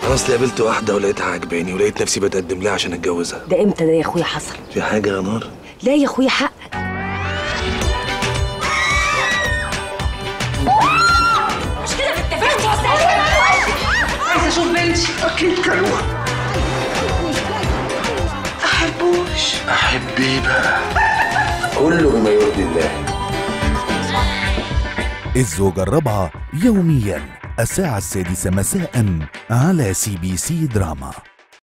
انا اصلي قابلت واحده ولقيتها عجباني ولقيت نفسي بتقدم لها عشان اتجوزها. ده امتى ده يا اخويا حصل؟ في حاجه يا نار؟ لا يا اخويا حقك. مش كده اتفقت؟ عايزه اشوف بنتي. اكيد كلوها. احبوش. احب ايه بقى؟ كله بما يرضي الله. الزوجة الرابعة يوميا الساعة 6 مساء على CBC دراما.